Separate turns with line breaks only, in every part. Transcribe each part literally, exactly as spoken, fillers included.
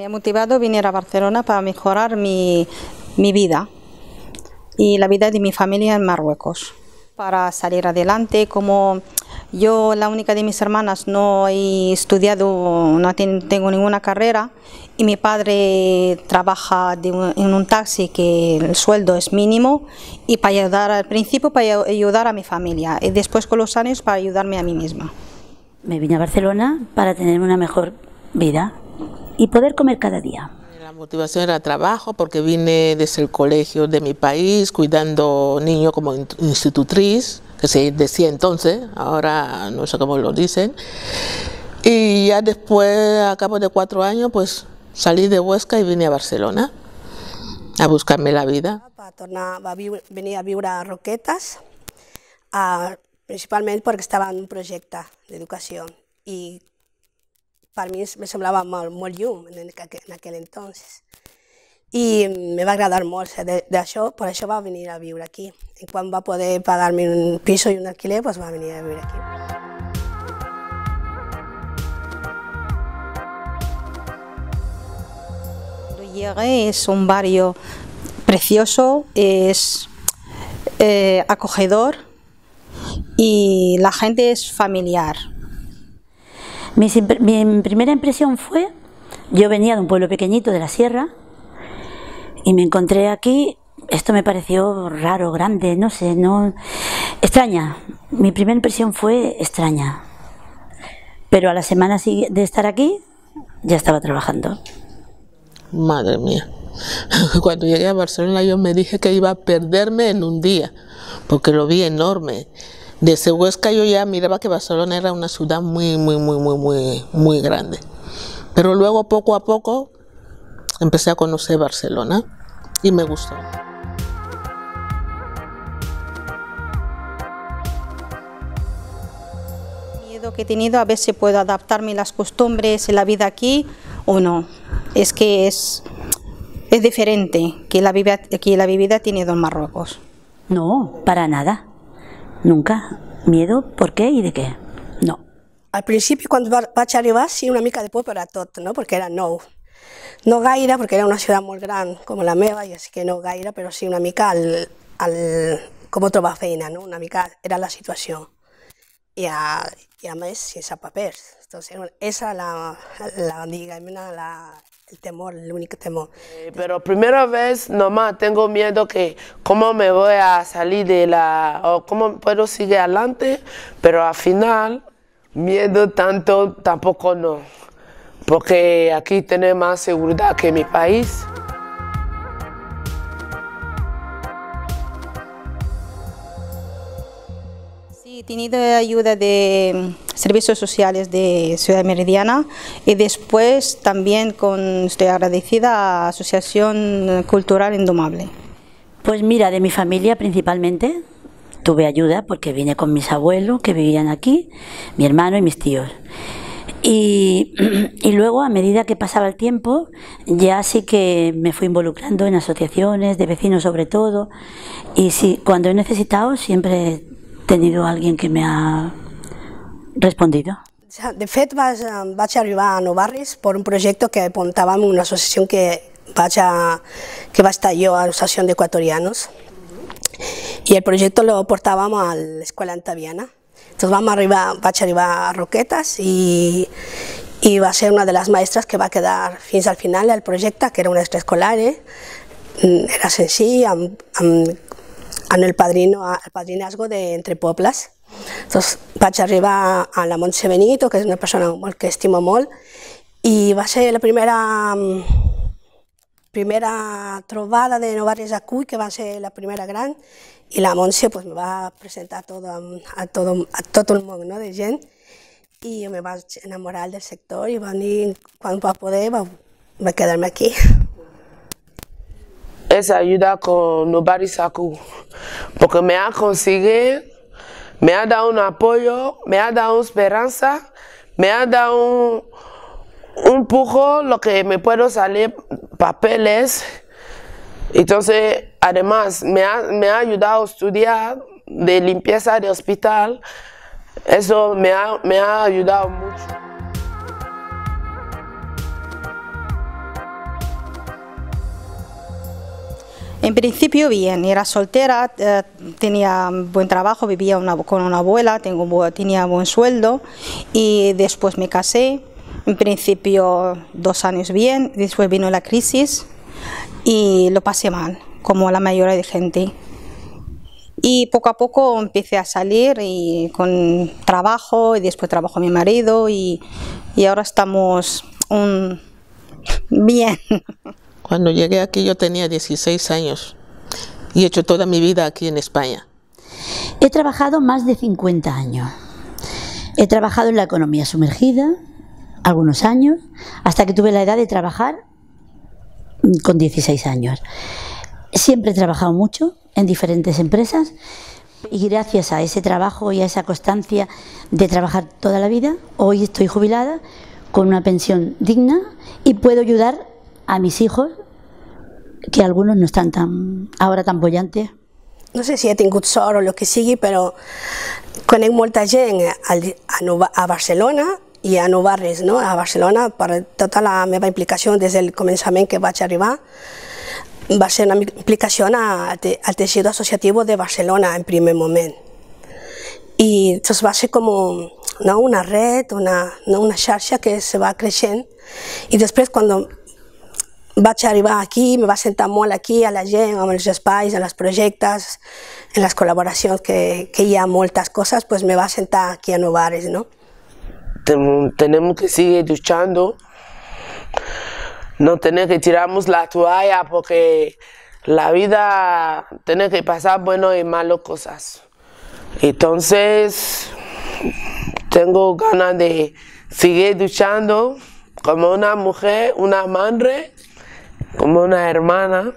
Me ha motivado a venir a Barcelona para mejorar mi, mi vida y la vida de mi familia en Marruecos. Para salir adelante, como yo, la única de mis hermanas, no he estudiado, no tengo ninguna carrera, y mi padre trabaja de un, en un taxi que el sueldo es mínimo, y para ayudar al principio para ayudar a mi familia y después con los años para ayudarme a mí misma.
Me vine a Barcelona para tener una mejor vida y poder comer cada día.
La motivación era trabajo, porque vine desde el colegio de mi país cuidando niños como institutriz, que se decía entonces, ahora no sé cómo lo dicen. Y ya después, a cabo de cuatro años, pues salí de Huesca y vine a Barcelona a buscarme la vida.
Va tornar, va venir a viure a Roquetes, uh, principalment perquè estava en un projecte d'educació i per mi me semblava molt, molt llum en aquell, en aquell entonces. I me va agradar molt d'això, per això va venir a viure aquí. I quan va poder pagar-me un piso i un alquiler, pues va venir a viure aquí.
Cuando llegué es un barrio precioso, es eh, acogedor y la gente es familiar.
Mi, mi primera impresión fue, yo venía de un pueblo pequeñito de la sierra y me encontré aquí, esto me pareció raro, grande, no sé, no, extraña. Mi primera impresión fue extraña, pero a la semana de estar aquí ya estaba trabajando.
Madre mía, cuando llegué a Barcelona yo me dije que iba a perderme en un día, porque lo vi enorme. Desde Huesca yo ya miraba que Barcelona era una ciudad muy, muy, muy, muy, muy, muy grande. Pero luego, poco a poco, empecé a conocer Barcelona y me gustó.
El miedo que he tenido a ver si puedo adaptarme a las costumbres y la vida aquí o no. Es que es, es diferente que la, vida, que la vida he tenido en Marruecos.
No, para nada. Nunca. ¿Miedo? ¿Por qué y de qué? No.
Al principi, quan vaig arribar, sí, una mica de por per a tot, no? Perquè era nou. No gaire, perquè era una ciutat molt gran com la meva, i així que no gaire, però sí una mica el, el, com trobar feina, no? Una mica era la situació. I a, i a més, sense papers. Entonces, esa la, la, digamos, la, el temor, el único temor.
Eh, pero primera vez nomás tengo miedo que cómo me voy a salir de la, o cómo puedo seguir adelante, pero al final miedo tanto tampoco no, porque aquí tenemos más seguridad que en mi país.
Sí, he tenido ayuda de servicios sociales de Ciudad Meridiana y después también con, estoy agradecida a la Asociación Cultural Indomable.
Pues mira, de mi familia principalmente tuve ayuda porque vine con mis abuelos que vivían aquí, mi hermano y mis tíos. Y, y luego, a medida que pasaba el tiempo, ya sí que me fui involucrando en asociaciones, de vecinos sobre todo, y sí, cuando he necesitado siempre he tenido alguien que me ha respondido.
De fet, vaig, vaig arribar a Nou Barris per un projecte que apuntàvem una associació que vaig, a, que va estar jo a l'Associació d'Equatorianos, i el projecte lo portàvem a l'Escola Antaviana. Entonces vam arribar, vaig arribar a Roquetes i, i va ser una de les maestres que va quedar fins al final del projecte, que era una extraescolar, eh? Era senzill, amb, amb, amb el, padrino, el padrinazgo d'Entre Pobles. Entonces vaig arribar a la Montse Benito, que és una persona molt, que estimo molt, i va ser la primera, primera trobada de Nou Barris a Cuy, que va ser la primera gran, i la Montse pues, me va presentar todo, a, todo, a tot el món, no, de gent, i jo me vaig enamorar del sector i va venir, quan va poder, va, va quedar-me aquí.
Esa ayuda con Nou Barris a Cuy, porque me ha conseguido, me ha dado un apoyo, me ha dado esperanza, me ha dado un, un empujón, lo que me puedo salir papeles. Entonces, además, me ha, me ha ayudado a estudiar de limpieza de hospital. Eso me ha, me ha ayudado mucho.
En principio bien, era soltera, eh, tenía buen trabajo, vivía una, con una abuela, tengo, tenía buen sueldo y después me casé. En principio dos años bien, después vino la crisis y lo pasé mal, como la mayoría de gente. Y poco a poco empecé a salir y con trabajo y después trabajó mi marido y, y ahora estamos um, bien.
Cuando llegué aquí yo tenía dieciséis años y he hecho toda mi vida aquí en España.
He trabajado más de cincuenta años. He trabajado en la economía sumergida algunos años, hasta que tuve la edad de trabajar con dieciséis años. Siempre he trabajado mucho en diferentes empresas y gracias a ese trabajo y a esa constancia de trabajar toda la vida, hoy estoy jubilada con una pensión digna y puedo ayudar a mis hijos, que algunos no están tan, ahora tan bollantes.
No sé si he tingut sort o el que sigui, però conec molta gent a, Nova, a Barcelona i a Nou Barris, no? A Barcelona, per tota la meva implicació des del començament que vaig arribar, va ser una implicació al teixit associatiu de Barcelona en primer moment. I entonces va ser com un, no, una red, una, no, una xarxa que se va creixent i després quan vaig arribar aquí, me va sentar molt aquí a la gent, amb els espais, en els projectes, en les col·laboracions, que, que hi ha moltes coses, pues me va sentar aquí a Nou Barris, ¿no?
Tenemos que seguir luchando, no tener que tirarnos la toalla porque la vida tiene que pasar buenas y malas cosas. Entonces, tengo ganas de seguir luchando como una mujer, una madre, como una hermana.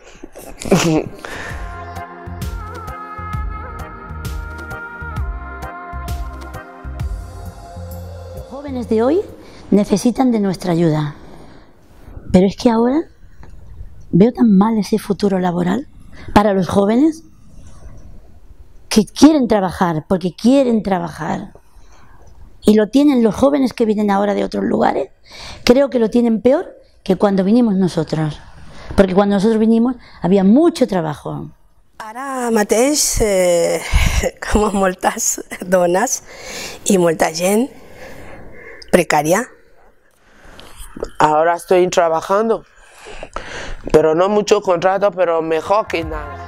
Los jóvenes de hoy necesitan de nuestra ayuda, pero es que ahora veo tan mal ese futuro laboral para los jóvenes que quieren trabajar, porque quieren trabajar. Y lo tienen los jóvenes que vienen ahora de otros lugares, creo que lo tienen peor que cuando vinimos nosotros. Porque cuando nosotros vinimos había mucho trabajo.
Ara mateix, eh, com moltes dones i molta gent precària.
Ahora estoy trabajando, pero no mucho contrato, pero mejor que nada.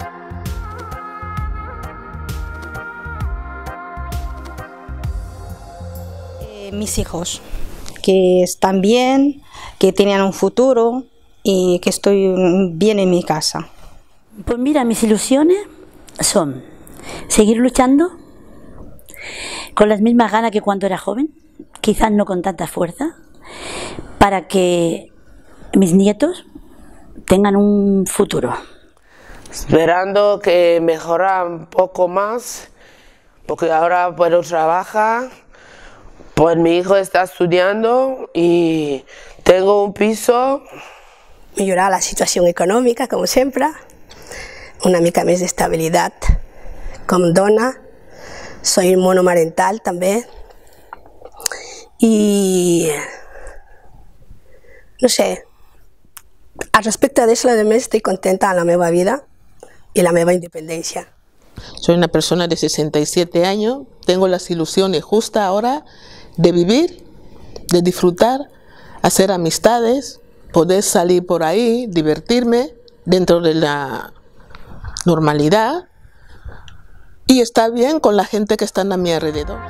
Eh, mis hijos, que están bien, que tenían un futuro y que estoy bien en mi casa.
Pues mira, mis ilusiones son seguir luchando con las mismas ganas que cuando era joven, quizás no con tanta fuerza, para que mis nietos tengan un futuro.
Esperando que mejora un poco más, porque ahora puedo trabajar, pues mi hijo está estudiando y tengo un piso.
Millorar la situació econòmica, com sempre, una mica més d'estabilitat com dona, soy monomarental també, i no sé, al respecte d'això, a més, estic contenta amb la meva vida y la meva independència.
Soy una persona de sesenta y siete años, tengo las ilusiones justas ahora de vivir, de disfrutar, hacer amistades, poder salir por ahí, divertirme dentro de la normalidad y estar bien con la gente que está a mi alrededor.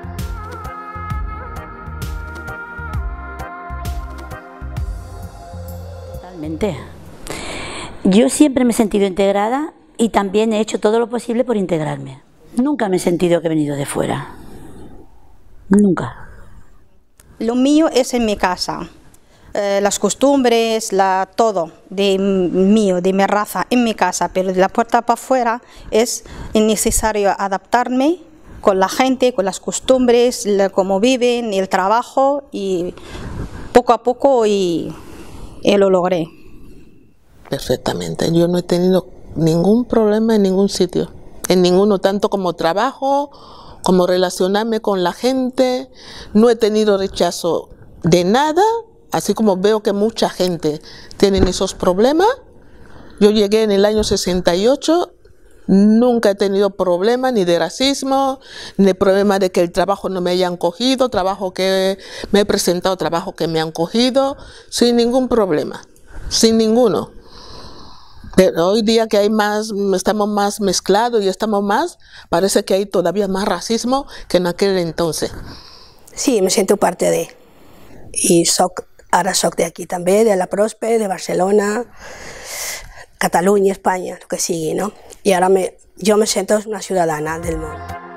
Totalmente. Yo siempre me he sentido integrada y también he hecho todo lo posible por integrarme. Nunca me he sentido que he venido de fuera. Nunca.
Lo mío es en mi casa. Eh, las costumbres, la, todo de mío, de mi raza, en mi casa, pero de la puerta para afuera es necesario adaptarme con la gente, con las costumbres, la, cómo viven, el trabajo, y poco a poco y, y lo logré.
Perfectamente, yo no he tenido ningún problema en ningún sitio, en ninguno, tanto como trabajo, como relacionarme con la gente, no he tenido rechazo de nada. Así como veo que mucha gente tiene esos problemas, Yo llegué en el año sesenta y ocho, nunca he tenido problema ni de racismo, ni problema de que el trabajo no me hayan cogido, trabajo que me he presentado, trabajo que me han cogido, sin ningún problema, sin ninguno. Pero hoy día que hay más, estamos más mezclados y estamos más, parece que hay todavía más racismo que en aquel entonces.
Sí, me siento parte de, y soc, ara soc de aquí també, de la Prospe, de Barcelona, Catalunya, Espanya, el que sigui, no? Y ahora me, yo me siento una ciudadana del mundo.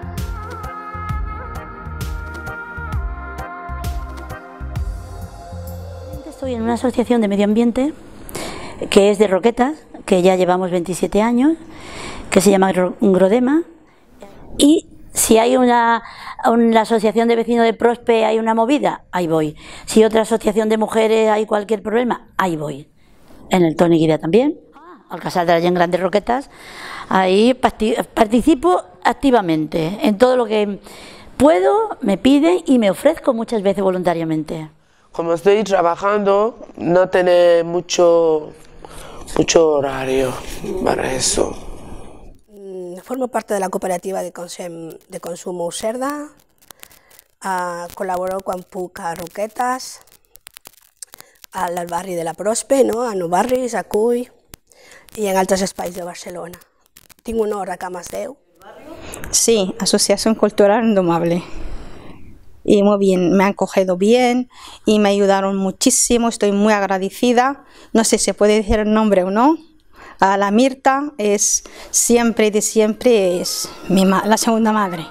Estoy en una asociación de medio ambiente que es de Roquetas, que ya llevamos veintisiete años, que se llama Grodema, y si hay una, una asociación de vecinos de Prospe, hay una movida, ahí voy. Si otra asociación de mujeres hay cualquier problema, ahí voy. En el Toni Guida también, al Casal de la Gent Gran de Roquetas, ahí participo activamente en todo lo que puedo, me piden y me ofrezco muchas veces voluntariamente.
Como estoy trabajando, no tengo mucho, mucho horario para eso.
Formo parte de la cooperativa de, consum, de consumo Userda, uh, colaboro quan puc a Roquetes, al barri de la Prospe, no? A Nou Barris, a Cuy y en altres espais de Barcelona. Tinc una hora a Camas Deu.
Sí, Asociación Cultural Indomable. Y muy bien, me han cogido bien y me ayudaron muchísimo, estoy muy agradecida. No sé si se puede decir el nombre o no. A la Mirta es siempre de siempre es mi ma la segunda madre.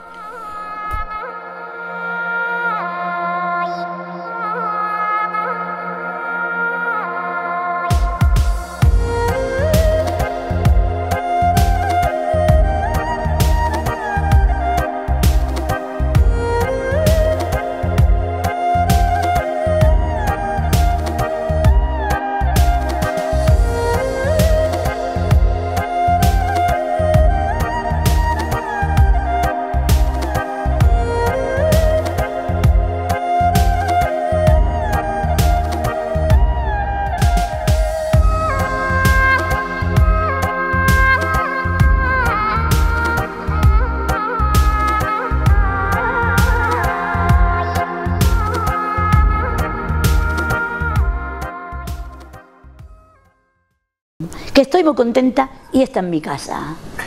Que estoy muy contenta y esta es mi casa.